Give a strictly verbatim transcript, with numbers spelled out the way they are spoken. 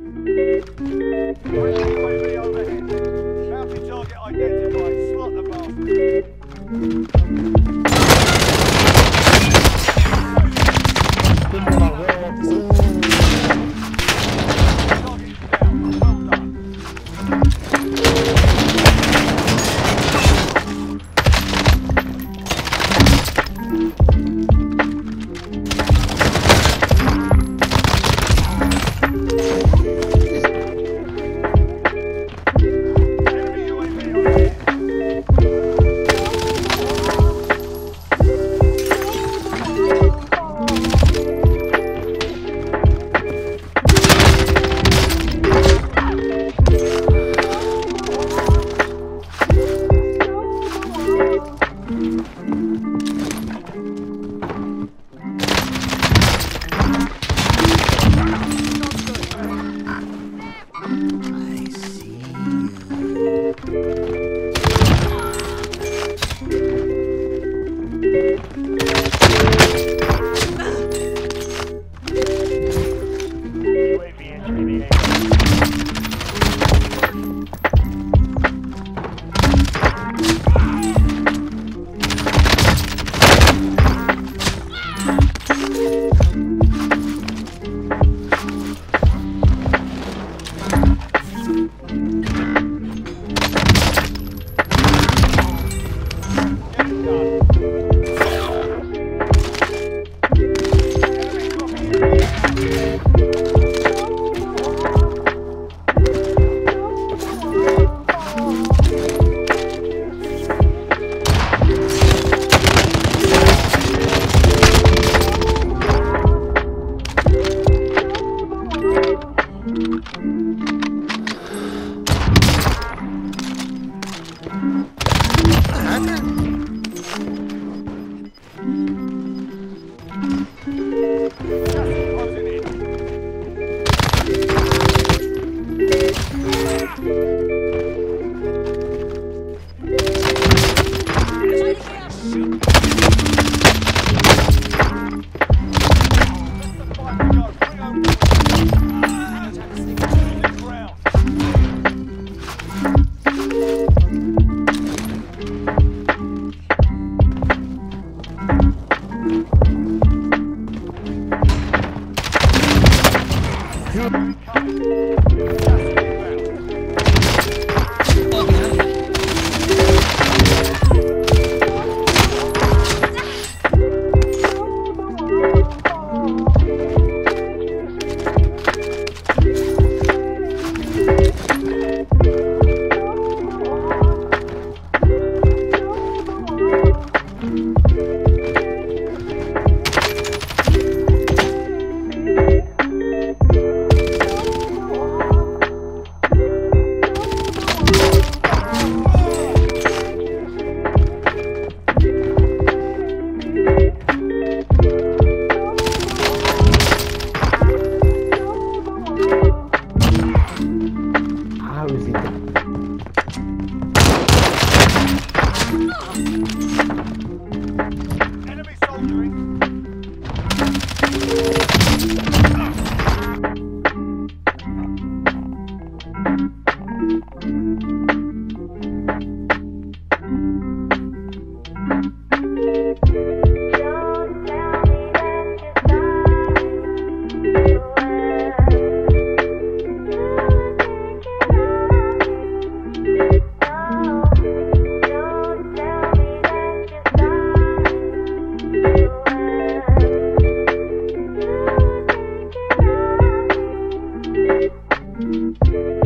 U A V overhead. Bounty target identified. Slot the bastard. Target is down. Well done. Enemy U A V overhead. I see you. U A V entering the area. Get it done. Enemy dropping in. Closing in. Let the fight go. Bring home the ground. How is it? Enemy soldiering. Thank you.